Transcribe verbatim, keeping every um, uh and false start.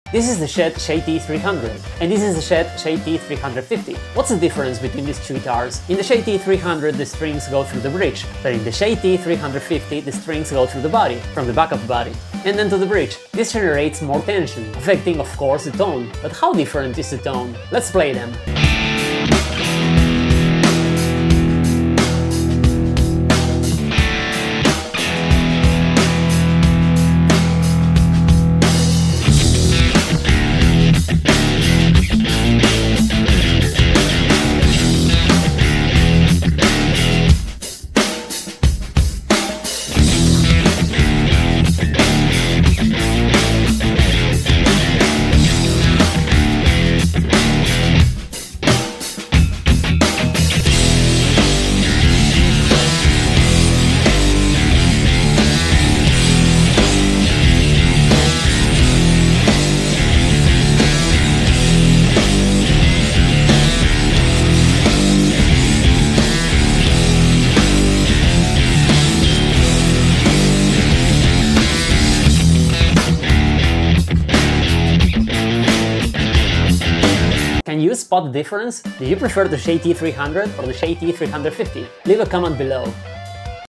This is the Shed J T three hundred, and this is the Shed J T three fifty. What's the difference between these two guitars? In the J T three hundred the strings go through the bridge, but in the J T three fifty the strings go through the body, from the back of the body, and then to the bridge. This generates more tension, affecting of course the tone. But how different is the tone? Let's play them. Can you spot the difference? Do you prefer the J T three hundred or the J T three fifty? Leave a comment below.